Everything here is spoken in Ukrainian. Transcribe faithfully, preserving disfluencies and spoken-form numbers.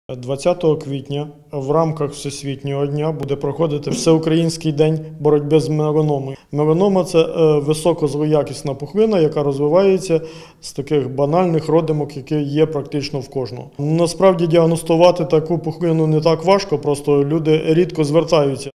двадцятого квітня в рамках Всесвітнього дня буде проходити Всеукраїнський день боротьби з меланомою. Меланома – це високозлоякісна пухлина, яка розвивається з таких банальних родимок, які є практично в кожного. Насправді діагностувати таку пухлину не так важко, просто люди рідко звертаються.